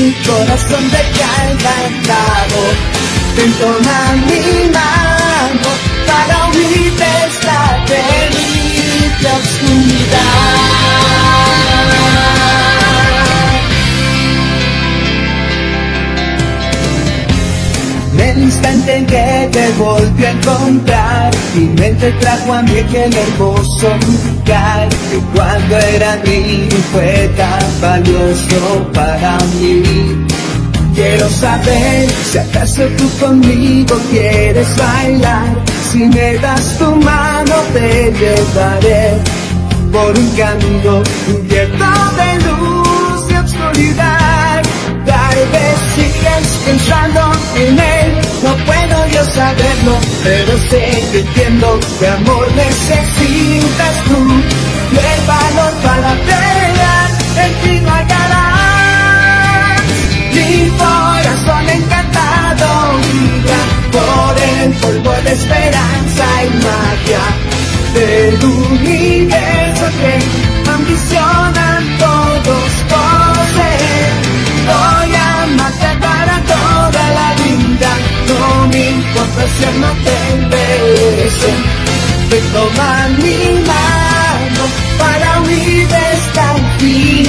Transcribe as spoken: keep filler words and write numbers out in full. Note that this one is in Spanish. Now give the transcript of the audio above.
mi corazón te ha encantado. Ven, toma mi mano para huir de esta terrible oscuridad. En el instante en que te volví a encontrar, mi mente trajo a mí aquel hermoso lugar que cuando era niño fue tan valioso para mí. Quiero saber si acaso tú conmigo quieres bailar. Si me das tu mano te llevaré por un camino cubierto de luz y obscuridad. Tal vez sigues pensando en él, no puedo yo saberlo, pero sé que entiendo que amor necesitas tú. Y el valor para pelear en ti no hallarás. Mi corazón encantado vibra por el polvo de esperanza y magia del universo que ambicionan todos poseer. Voy a amarte para toda la vida, no me importa si no te merecen. Ven, toma mi mano para huir de esta vida.